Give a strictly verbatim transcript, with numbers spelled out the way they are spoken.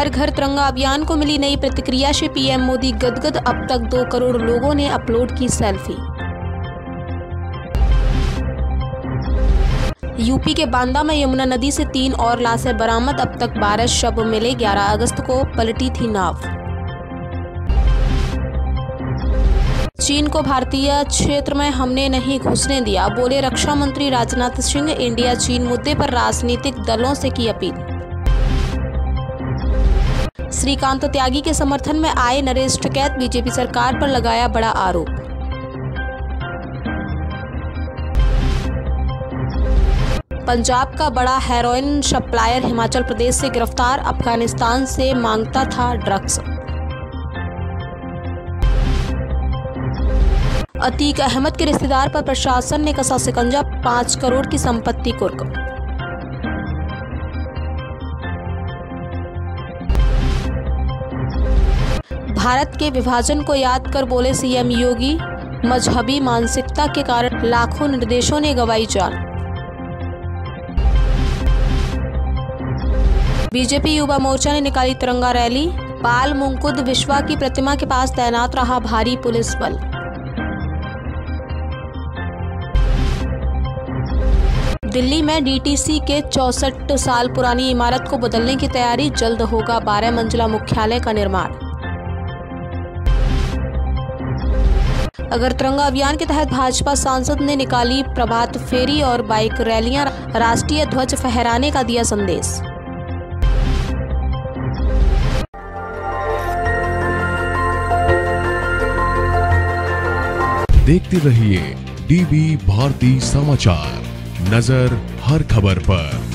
हर घर तिरंगा अभियान को मिली नई प्रतिक्रिया से पीएम मोदी गदगद। अब तक दो करोड़ लोगों ने अपलोड की सेल्फी। यूपी के बांदा में यमुना नदी से तीन और लाशें बरामद। अब तक बारह शव मिले। ग्यारह अगस्त को पलटी थी नाव। चीन को भारतीय क्षेत्र में हमने नहीं घुसने दिया, बोले रक्षा मंत्री राजनाथ सिंह। इंडिया चीन मुद्दे पर राजनीतिक दलों से की अपील। श्रीकांत त्यागी के समर्थन में आए नरेश टिकैत। बीजेपी सरकार पर लगाया बड़ा आरोप। पंजाब का बड़ा हेरोइन सप्लायर हिमाचल प्रदेश से गिरफ्तार। अफगानिस्तान से मांगता था ड्रग्स। अतीक अहमद के रिश्तेदार पर प्रशासन ने कसा शिकंजा। पांच करोड़ की संपत्ति कुर्क। भारत के विभाजन को याद कर बोले सीएम योगी। मजहबी मानसिकता के कारण लाखों निर्दोषों ने गंवाई जान। बीजेपी युवा मोर्चा ने निकाली तिरंगा रैली। बाल मुकुंद विश्वा की प्रतिमा के पास तैनात रहा भारी पुलिस बल। दिल्ली में डीटीसी के चौसठ साल पुरानी इमारत को बदलने की तैयारी। जल्द होगा बारह मंजिला मुख्यालय का निर्माण। अगर तिरंगा अभियान के तहत भाजपा सांसद ने निकाली प्रभात फेरी और बाइक रैलियां। राष्ट्रीय ध्वज फहराने का दिया संदेश। देखते रहिए डीबी भारती समाचार, नजर हर खबर पर।